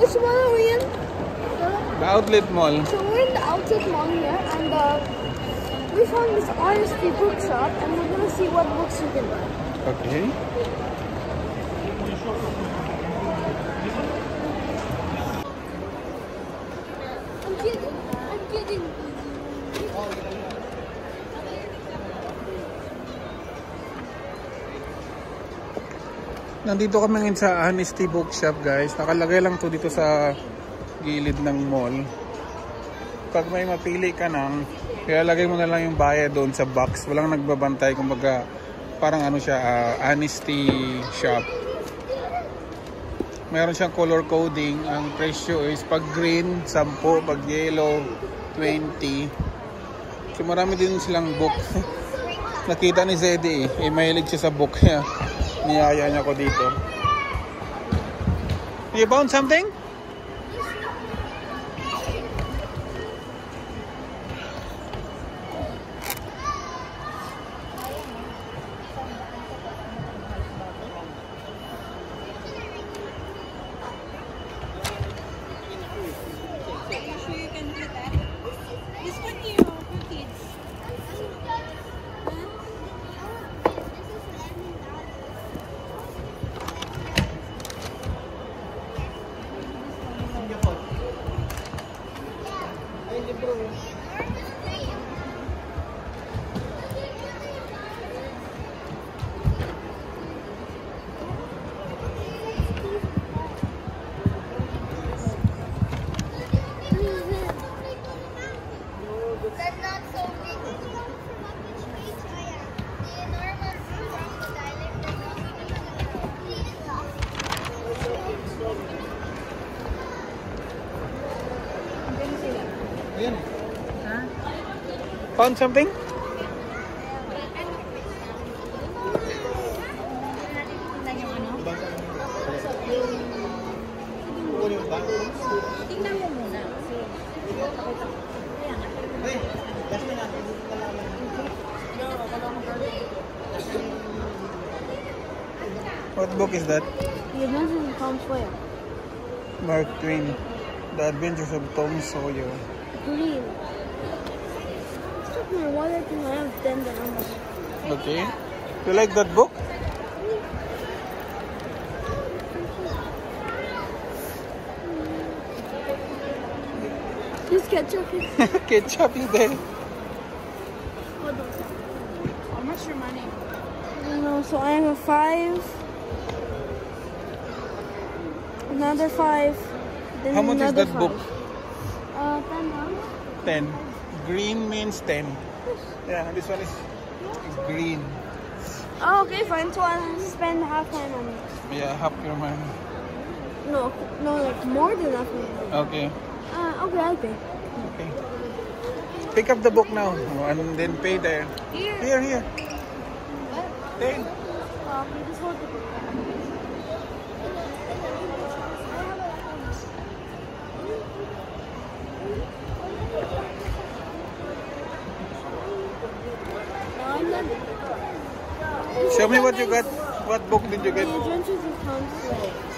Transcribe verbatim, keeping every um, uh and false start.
so what are we in? The outlet mall. So we're in the outlet mall here, and uh, we found this Honesty bookshop, and we're gonna see what books you can buy. Okay. I'm kidding. I'm kidding. Nandito kami ngayon sa Honesty Bookshop, guys. Nakalagay lang to dito sa gilid ng mall. Pag may mapili ka nang, ilalagay mo na lang yung bayad doon sa box. Walang nagbabantay, kumbaga parang ano siya, uh, Honesty shop. Meron siyang color coding. Ang presyo is pag green, ten, pag yellow, twenty. So marami din silang book. Nakita ni Zeddy eh, eh mahilig siya sa book niya. Niyaya niya ko dito. You found something? Found something? Tingnan mo muna. What book is that? The Adventures of Tom Sawyer. Mark Twain. The Adventures of Tom Sawyer. Green. My wallet and I have ten dollars. Okay. You like that book? This ketchup is... Ketchup is there. Hold on. How much your money? I don't know. So I have a five. Another five. Then How much is another that five. book? Uh, ten dollars. ten. Green means ten. Yeah, this one is green. Oh, okay, fine. So I'll spend half my money. Yeah, half your money. No, no, like more than half my money. Okay. Uh, okay, I'll pay. Okay. Pick up the book now and then pay there. Here. Here, here. Ten. Um, just hold the book. Show me what you got. What book did you get? The Adventures of Tom Sawyer.